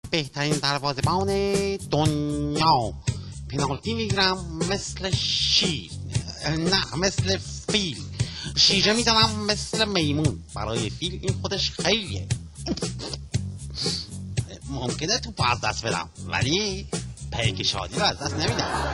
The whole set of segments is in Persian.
بهترین دروازه‌بان دنیا. پنالتی میگیرم مثل شیر، نه مثل فیل. شیره میزنم مثل میمون. برای فیل این خودش خیلیه. ممکنه توپ از دست بدم ولی پیک شادی رو از دست نمیدم.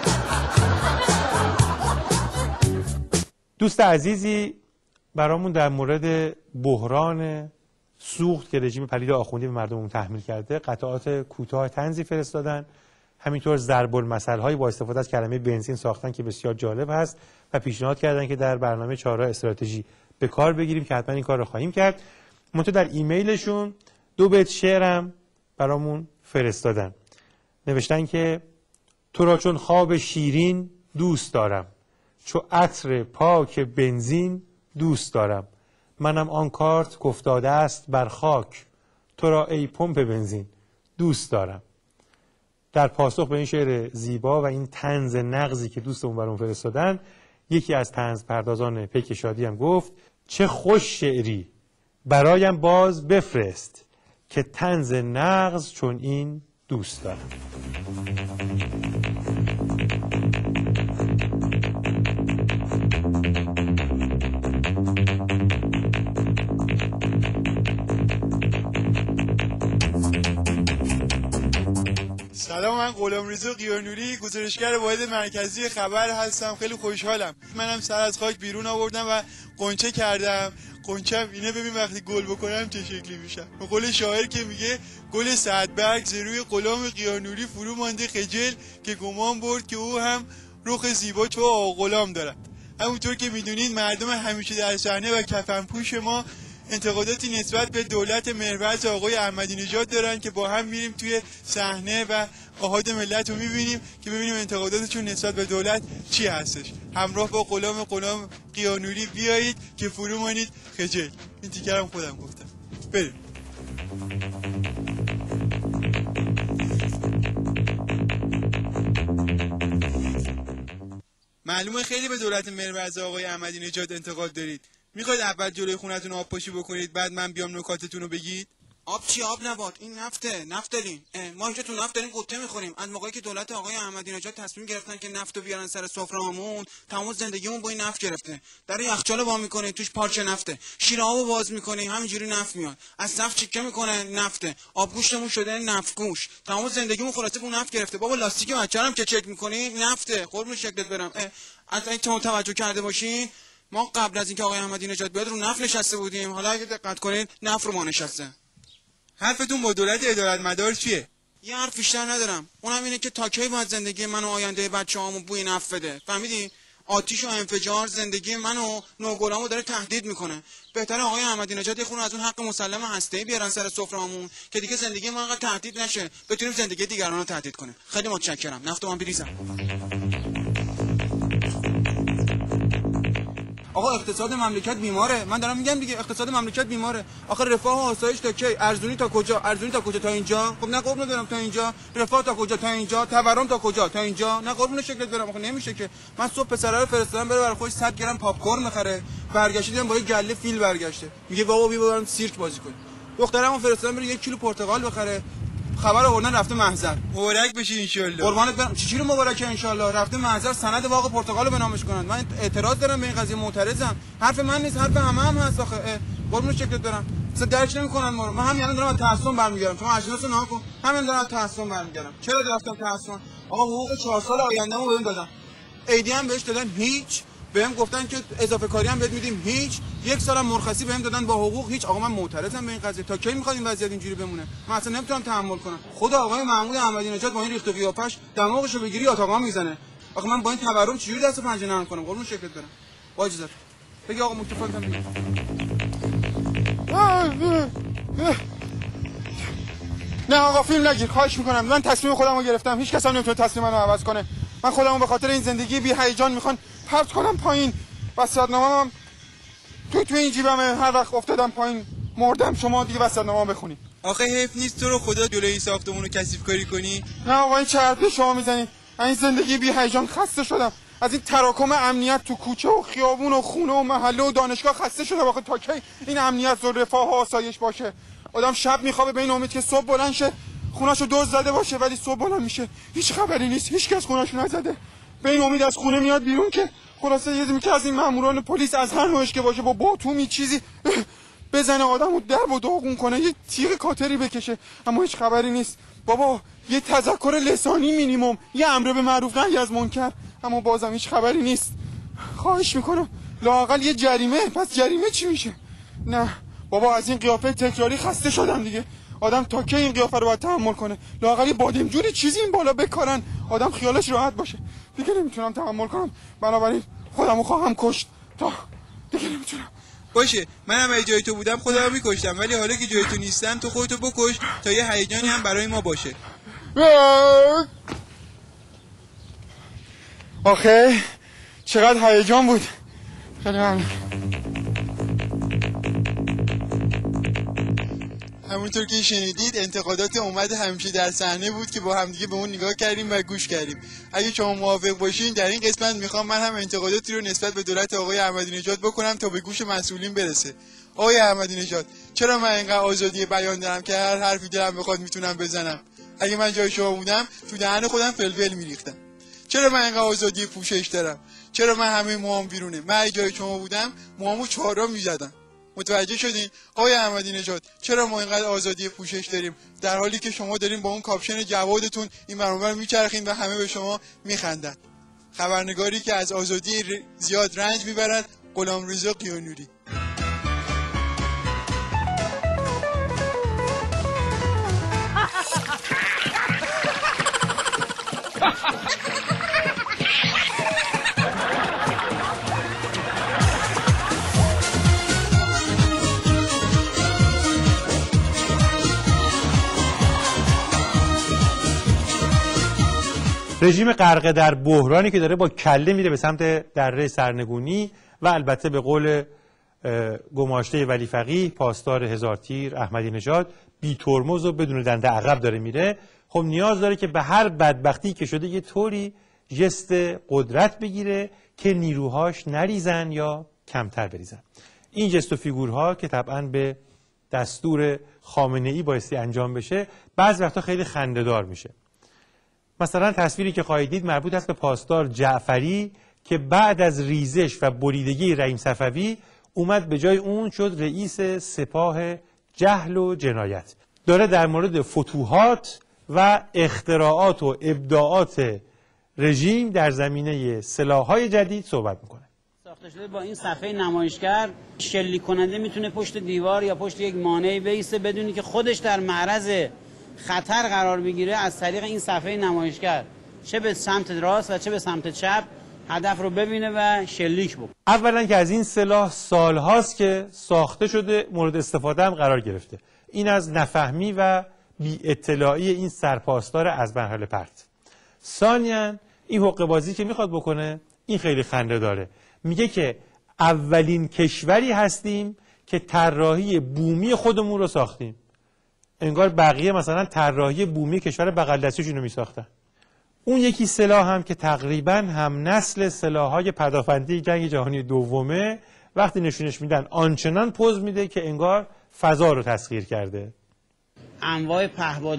دوست عزیزی برامون در مورد بحران سوخت که رژیم پلید آخوندی به مردممون تحمیل کرده قطعات کوتاه طنزی فرستادن. همینطور ضرب المثل‌هایی با استفاده از کلمه بنزین ساختن که بسیار جالب هست و پیشنهاد کردن که در برنامه 4 استراتژی به کار بگیریم که حتما این کار رو خواهیم کرد. منتها در ایمیلشون 2 بیت شعرم برامون فرستادن. نوشتن که تو را چون خواب شیرین دوست دارم، چو عطر پاک بنزین دوست دارم. منم آن کارت گفتاده است بر خاک، تو را ای پمپ بنزین دوست دارم. در پاسخ به این شعر زیبا و این طنز نغزی که دوستمون برام فرستادن، یکی از طنز پردازان پیک شادی هم گفت چه خوش شعری برایم باز بفرست، که طنز نغز چون این دوست دارم. سلام، من غلامرضا قیانوری، گزارشگر واحد مرکزی خبر هستم. خیلی خوشحالم. منم سر از خاک بیرون آوردم و قنچه کردم. قنچم اینه، ببین وقتی گل بکنم چه شکلی میشم. به قول شاعر که میگه گل سعدبرگ ز روی غلام قیانوری فرو مانده خجل، که گمان برد که او هم رخ زیبا چو آقا غلام دارد. همونطور که میدونید مردم همیشه در صحنه و کفنپوش ما انتقاداتی نسبت به دولت محور آقای احمدی نژاد دارن که با هم میریم توی صحنه و آحاد ملت رو میبینیم که ببینیم انتقاداتشون نسبت به دولت چی هستش. همراه با غلام قیانوری بیایید که فرو مانید خجل. این تیکرم خودم گفتم. بریم. معلومه خیلی به دولت محور آقای احمدی نژاد انتقاد دارید. میخواید اول جلوی خونتون آب پاشی بکنید بعد من بیام نکاتتون رو بگید؟ آب چی؟ آب نبات، این نفت داریم. ما اینجا تو نفت داریم قطعه میخوریم. از موقعی که دولت آقای احمدی نژاد تصمیم گرفتن که نفتو بیارن سر سفره‌هامون، تمام زندگیمون با این نفت گرفته. در یخچال وا میکنه توش پارچه نفته، شیر آبو باز میکنه همینجوری نفت میاد، از سقف چکه میکنه نفته، آبگوشتمون شده نفتگوش، تمام زندگیمون خلاصه با نفت گرفته. بابا لاستیک بچه‌ام که چک میکنی نفته. قربون شکلت برم. از این توجه کرده باشین، ما قبل از اینکه آقای احمدی نژاد بیاد رو نفت نشسته بودیم، حالا اگه دقت کنید نفت رو ما نشسته. حرفتون با دولت عدالت مدار چیه؟ یه حرف بیشتر ندارم، اونم اینه که تا کی باید زندگی من و آینده بچه‌هامو بوی نفت بده. فهمیدی؟ آتیش و انفجار زندگی من و نوگلامو داره تهدید میکنه. بهتره آقای احمدی نژاد یه خورده از اون حق مسلم هسته‌ای بیارن سر سفره‌هامون که دیگه زندگی ما انقدر تهدید نشه، بتونیم زندگی دیگران رو تهدید کنیم. خیلی متشکرم. نفتو من بریزم. آقا اقتصاد مملکت بیماره. من دارم میگم دیگه اقتصاد مملکت بیماره. آخه رفاه و آسایش تا کی؟ ارزونی تا کجا؟ ارزونی تا کجا؟ تا اینجا؟ خب نه قربون دارم تا اینجا. رفاه تا کجا؟ تا اینجا. تورم تا کجا؟ تا اینجا. نه قربون شکلت برم. آخه نمیشه که من صبح پسرا رو فرستادم بره برای خودش 100 گرم پاپ کورن بخره، برگشت دیدم با یه گله فیل برگشته. میگه بابا بیا بریم سیرک بازی کنیم. دخترمو فرستادم بره 1 کیلو پرتقال بخره، خبر آوردن رفته محضر. مبارک بشی ان شاء الله. قربانت برم. چی رو مبارکه ان شاء الله؟ رفته محضر سند واقع پرتقالو به نامش کنن. من اعتراض دارم به این قضیه، معترضم. حرف من نیست، حرف هم هست آخه. قربون شکلت دارم. اصلا درک نمی‌کنن ما رو. من همین الان دارم از تحصن برمیگردم. شما اجناسو نها کن. همین دارم از تحصن برمیگردم. چرا رفتم تحصن؟ آقا حقوق 4 سال آیندهمو بهم دادن. ایدی هم بهش دادن هیچ. بهم گفتن که اضافه کاری هم بهت میدیم هیچ. 1 سالم مرخصی بهم دادن با حقوق هیچ. آقا من معترضم به این قضیه. تا کی میخواد این وضعیت اینجوری بمونه؟ من اصلا نمیتونم تحمل کنم. خود آقای محمود احمدی نژاد با این ریخت و قیافش دماغشو بگیری آتاقا میزنه. آقا من با این تورم چجوری دست و پنجه نرم کنم؟ قربون شکلت برم. با اجازهت. بگی آقا متفاوتم بگی. نه آقا فیلم نگیر، خواهش میکنم. من تصمیم خودمو گرفتم. هیچ کس هم نمیتونه تصمیممو عوض کنه. من خودمو به خاطر این زندگی بی هیجان میخوام پرت کنم پایین. وصیت‌نامه‌ام تو این جیبمه. هر وقت افتادم پایین مردم شما دیگه وصیت‌نامه‌ام بخونید. آخه حیف نیست تو رو خدا جلوی این ساختمونو کثیف کاری کنی؟ نه آقا این چه حرفی شما میزنی؟ این زندگی بی هیجان خسته شدم. از این تراکم امنیت تو کوچه و خیابون و خونه و محله و دانشگاه خسته شدم. آخه تا کی این امنیت و رفاه و آسایش باشه؟ آدم شب میخوابه به این امید که صبح بلند شه خونه‌شو دزد زده باشه ولی صبح بلند میشه هیچ خبری نیست، هیچ کس خونه‌شو نزده. به این امید از خونه میاد بیرون که خلاصه یکی از این ماموران پلیس از هر نوعش که باشه با باتومی چیزی بزنه آدمو درب و داغون کنه، یه تیغ کاتری بکشه، اما هیچ خبری نیست. بابا یه تذکر لسانی مینیمم، یه امر به معروف نهی از منکر، اما بازم هیچ خبری نیست. خواهش میکنم لااقل یه جریمه. پس جریمه چی میشه؟ نه بابا از این قیافه تکراری خسته شدم دیگه. آدم تا کی این قیافه رو باید تحمل کنه؟ لااقل یه بادمجونی چیزی این بالا بکارن آدم خیالش راحت باشه. دیگه نمیتونم تحمل کنم، بنابراین خودمو خواهم کشت. تا دیگه نمیتونم. باشه منم اگه جای تو بودم خودمو میکشتم، ولی حالا که جای تو نیستم تو خودتو بکش تا یه هیجانی هم برای ما باشه. آخه چقدر هیجان بود. خیلی ممنون. همونطور که شنیدید انتقادات اومد همیشه در صحنه بود که با همدیگه به اون نگاه کردیم و گوش کردیم. اگه شما موافق باشین در این قسمت میخوام من هم انتقاداتی رو نسبت به دولت آقای احمدی نژاد بکنم تا به گوش مسئولین برسه. آقای احمدی نژاد چرا من اینقدر آزادی بیان دارم که هر حرفی دلم بخواد میتونم بزنم؟ اگه من جای شما بودم تو دهن خودم فلفل میریختم. چرا من اینقدر آزادی پوشش دارم؟ چرا من همه موهام بیرونه؟ من اگه جای شما بودم موهامو چهارم میزدم. متوجه شدین آقای احمدی نژاد چرا ما اینقدر آزادی پوشش داریم در حالی که شما دارین با اون کاپشن جوادتون این برنامه رو میچرخین و همه به شما میخندن؟ خبرنگاری که از آزادی زیاد رنج میبرد غلامرضا قیانوری. رژیم غرق در بحرانی که داره با کله میره به سمت دره سرنگونی و البته به قول گماشته ولی فقیه پاسدار هزار تیر احمدی نژاد بی ترمز و بدون دنده عقب داره میره. خب نیاز داره که به هر بدبختی که شده یه طوری جست قدرت بگیره که نیروهاش نریزن یا کمتر بریزن. این جست و فیگورها که طبعا به دستور خامنه‌ای بایستی انجام بشه بعضی وقتا خیلی خنده‌دار میشه. مثلا تصویری که خواهید دید مربوط است به پاسدار جعفری که بعد از ریزش و بریدگی رحیم صفوی اومد به جای اون شد رئیس سپاه جهل و جنایت. داره در مورد فتوحات و اختراعات و ابداعات رژیم در زمینه سلاح‌های جدید صحبت میکنه. ساخته شده با این صفحه نمایشگر شلیک کننده میتونه پشت دیوار یا پشت یک مانعی بیسته بدونی که خودش در معرض خطر قرار بگیره از طریق این صفحه نمایشگر چه به سمت راست و چه به سمت چپ هدف رو ببینه و شلیک بکنه. اولا که از این سلاح سالهاست که ساخته شده مورد استفاده هم قرار گرفته. این از نفهمی و بی اطلاعی این سرپاسدار از مرحله پرت. ثانیاً این حقه بازی که میخواد بکنه این خیلی خنده داره. میگه که اولین کشوری هستیم که طراحی بومی خودمون رو ساختیم. انگار بقیه مثلا طراحی بومی کشور بغل دستیشون رو میساختن. اون یکی سلاح هم که تقریبا هم نسل سلاح‌های پدافندی جنگ جهانی دومه وقتی نشونش میدن آنچنان پوز میده که انگار فضا رو تسخیر کرده. انواع پهباد